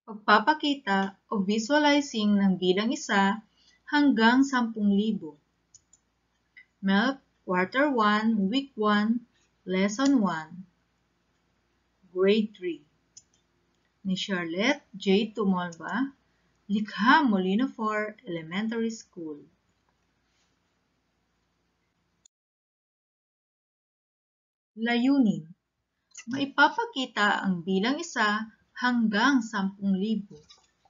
Pagpapakita o visualizing ng bilang isa hanggang 10,000. MELP Quarter 1, Week 1, Lesson 1, Grade 3. Ni Charlotte J. Tumolba, Likha Molino 4 Elementary School. Layunin: maipapakita ang bilang isa hanggang 10,000.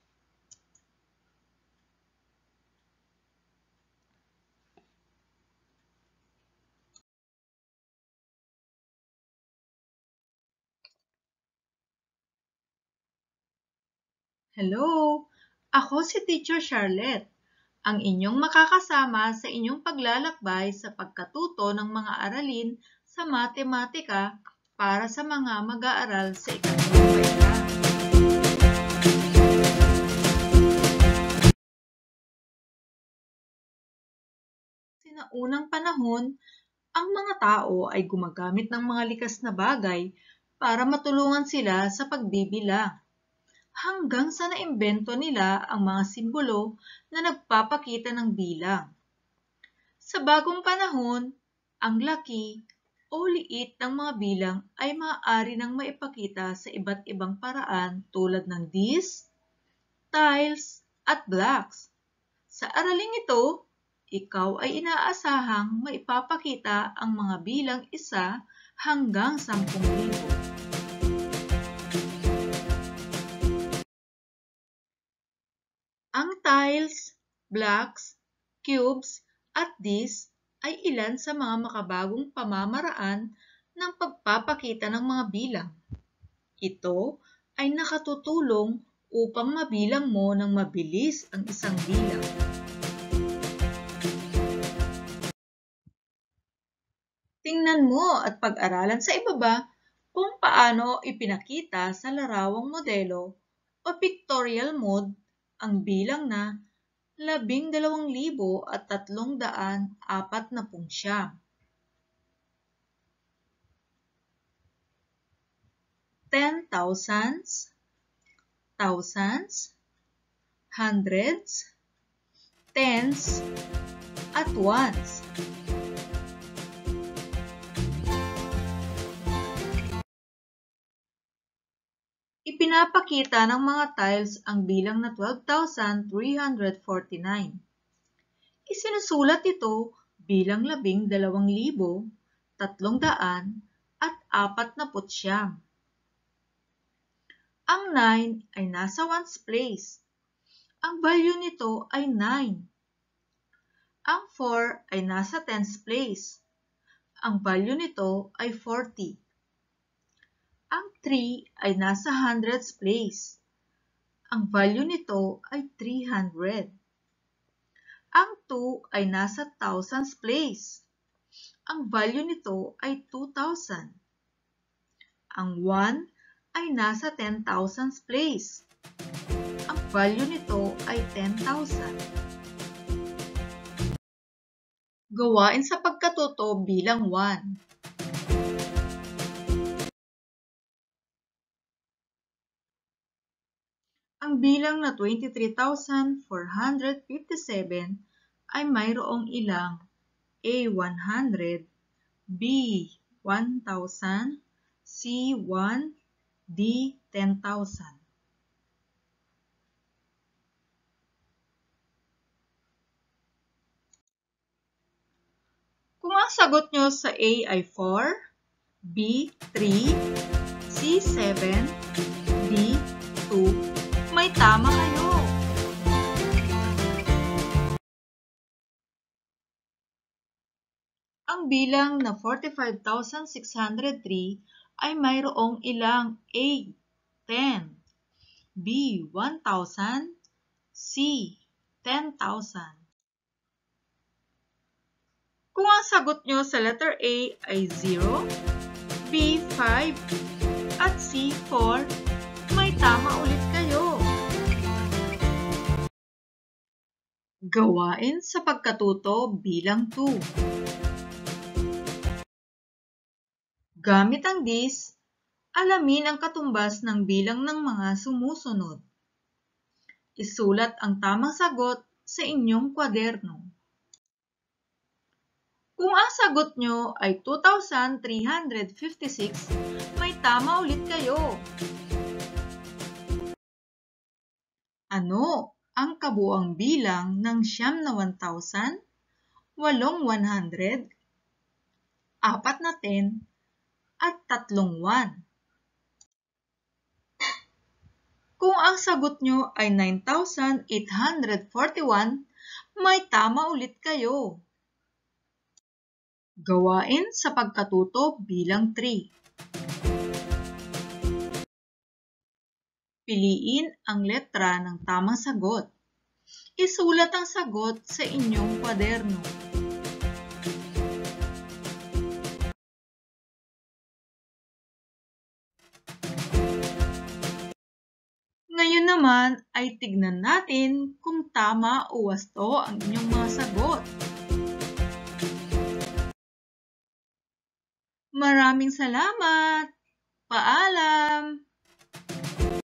Hello! Ako si Teacher Charlotte, ang inyong makakasama sa inyong paglalakbay sa pagkatuto ng mga aralin sa matematika para sa mga mag-aaral sa ikatlong grade. Sinaunang panahon, ang mga tao ay gumagamit ng mga likas na bagay para matulungan sila sa pagbibilang, hanggang sa naimbento nila ang mga simbolo na nagpapakita ng bilang. Sa bagong panahon, ang laki o liit ng mga bilang ay maaari nang maipakita sa iba't ibang paraan tulad ng this, tiles, at blocks. Sa araling ito, ikaw ay inaasahang maipapakita ang mga bilang isa hanggang 10,000. Ang tiles, blocks, cubes, at discs ay ilan sa mga makabagong pamamaraan ng pagpapakita ng mga bilang. Ito ay nakatutulong upang mabilang mo ng mabilis ang isang bilang. Tingnan mo at pag-aralan sa ibaba kung paano ipinakita sa larawang modelo o pictorial mode ang bilang na 12,349. Ten thousands, thousands, hundreds, tens, at ones. Ipinapakita ng mga tiles ang bilang na 12,349. Isinusulat ito bilang 12,349. Ang 9 ay nasa ones place. Ang value nito ay 9. Ang 4 ay nasa tens place. Ang value nito ay 40. Ang 3 ay nasa hundreds place. Ang value nito ay 300. Ang 2 ay nasa thousands place. Ang value nito ay 2,000. Ang 1 ay nasa 10,000s place. Ang value nito ay 10,000. Gawain sa pagkatuto bilang 1. Ang bilang na 23,457 ay mayroong ilang A100, B1,000, C1, D10,000. Kung ang sagot nyo sa A ay 4, B 3, C 7, D 2, may tama kayo. Ang bilang na 45,603 ay mayroong ilang A 10, B 1,000, C 10,000. Kung ang sagot nyo sa letter A ay 0, B 5, at C 4, may tama ulit kayo. Gawain sa pagkatuto bilang 2. Gamit ang this, alamin ang katumbas ng bilang ng mga sumusunod. Isulat ang tamang sagot sa inyong kwaderno. Kung ang sagot nyo ay 2,356, may tama ulit kayo. Ano ang kabuuang bilang ng 1,000, 8,100, 4 na 10, at 3 1? Kung ang sagot nyo ay 9,841, may tama ulit kayo. Gawain sa pagkatuto bilang 3. Piliin ang letra ng tamang sagot. Isulat ang sagot sa inyong kwaderno. Ngayon naman ay tignan natin kung tama o wasto ang inyong mga sagot. Maraming salamat! Paalam!